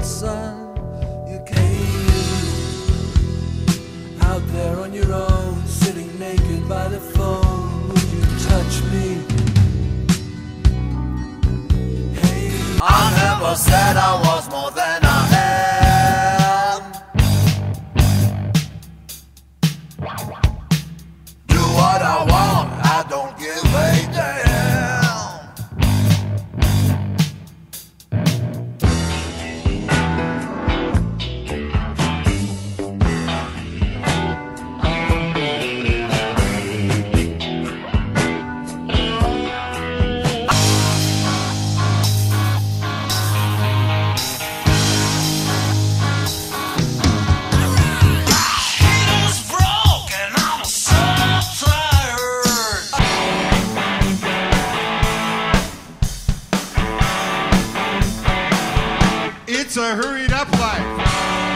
cold sun. You came out there on your own, sitting naked by the phone. Would you touch me? Hey, I never said I was more than I am. Do what I want, I don't give a damn. It's a hurried up life.